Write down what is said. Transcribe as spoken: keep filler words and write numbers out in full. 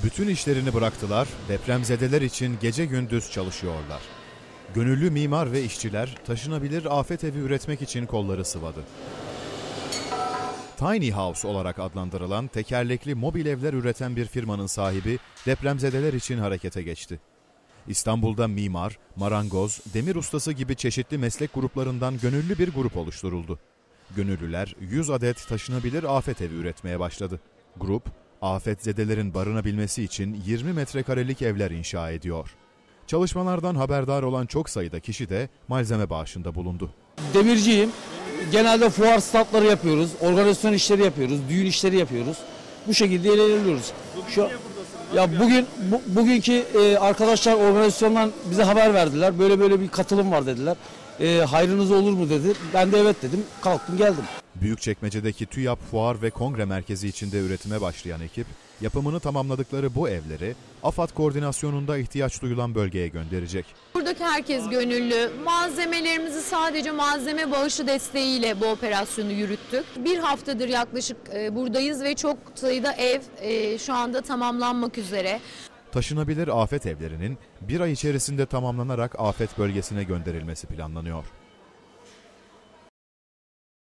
Bütün işlerini bıraktılar, depremzedeler için gece gündüz çalışıyorlar. Gönüllü mimar ve işçiler taşınabilir afet evi üretmek için kolları sıvadı. Tiny House olarak adlandırılan tekerlekli mobil evler üreten bir firmanın sahibi depremzedeler için harekete geçti. İstanbul'da mimar, marangoz, demir ustası gibi çeşitli meslek gruplarından gönüllü bir grup oluşturuldu. Gönüllüler yüz adet taşınabilir afet evi üretmeye başladı. Grup, afetzedelerin barınabilmesi için yirmi metrekarelik evler inşa ediyor. Çalışmalardan haberdar olan çok sayıda kişi de malzeme bağışında bulundu. Demirciyim. Genelde fuar statları yapıyoruz, organizasyon işleri yapıyoruz, düğün işleri yapıyoruz. Bu şekilde ilerliyoruz. Şu, ya bugün bu, bugünkü e, arkadaşlar organizasyondan bize haber verdiler. Böyle böyle bir katılım var dediler. E, hayrınız olur mu dedi. Ben de evet dedim. Kalktım geldim. Büyükçekmece'deki TÜYAP Fuar ve Kongre Merkezi içinde üretime başlayan ekip, yapımını tamamladıkları bu evleri AFAD koordinasyonunda ihtiyaç duyulan bölgeye gönderecek. Buradaki herkes gönüllü. Malzemelerimizi sadece malzeme bağışı desteğiyle bu operasyonu yürüttük. Bir haftadır yaklaşık buradayız ve çok sayıda ev şu anda tamamlanmak üzere. Taşınabilir afet evlerinin bir ay içerisinde tamamlanarak afet bölgesine gönderilmesi planlanıyor.